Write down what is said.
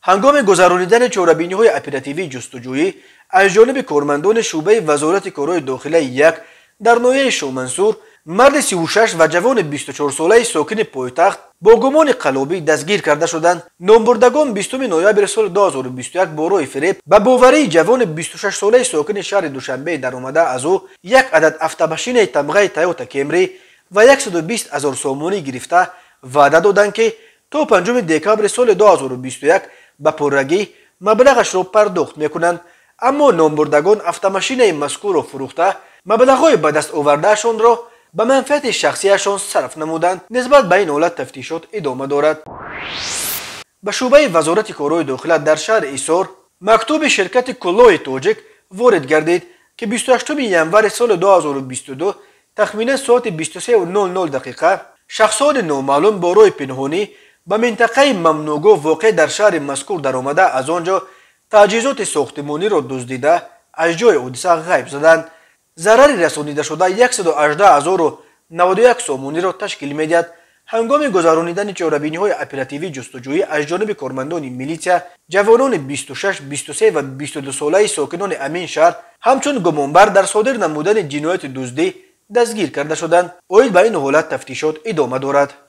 هنگام گذرانیدن چهاربینی‌های اپراتیوی جستجویی از جانب کارمندان شعبه وزارت کارهای داخلی یک در ناحیه شومنصور مرد 36 و جوان 24 ساله ساکن پایتخت با گمان قلابی دستگیر کرده شدند. نامبردگان 20 نوامبر سال 2021 با راه فریب به باوری جوان 26 ساله ساکن شهر دوشنبه درآمده از او یک عدد автомашین تمغه تویوتا کمری و 120,000 سومانی گرفته وعده دادند که تا 5 دکامبر سال 2021 به پررگی مبلغش را پرداخت میکنند. اما نامبردگان автомашین مذکور را فروخته مبلغ‌های به دست آوردهشان را به منفعت شخصیشان صرف نمودند. نسبت به این حالت تفتیشات ادامه دارد. به شعبه وزارت کارهای داخلی در شهر ایسار مکتوب شرکت کلاه تاجیک وارد گردید که 28 ژانویه سال 2022 تخمینا ساعت 23:00 شخصان نامعلوم با راه پنهانی به منطقه ممنوعگاه واقع در شهر مذکور درآمده از آنجا تجهیزات ساختمانی را دزدیده از جای حادثه غیب زدند. ضرر رسانیده شده 118,091 سومانی را تشکیل می‌دهد. هنگام گذرانیدن چهاربینی‌های اپراتیوی جستجویی از جانب کارمندان میلیشیا جوانان 26 23 و 22 ساله ساکنان امین شهر همچون گمانبر در صادر نمودن جنایت دزدی دستگیر کرده شدند. اوید به این حالت تفتیشات ادامه دارد.